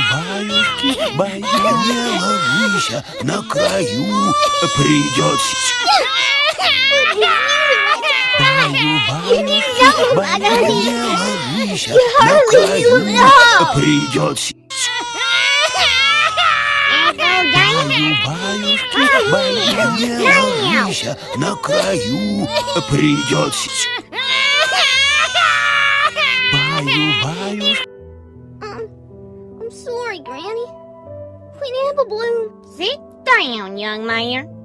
Баю-баюшки, баю, не ложися, на краю придет. Баю-баюшки, баю, не ложися, на краю придет. Баю-баюшки, баю, не ложися, на краю придет. Баю-баюшки. I'm sorry, Granny. Queen Apple Bloom. Sit down, young man.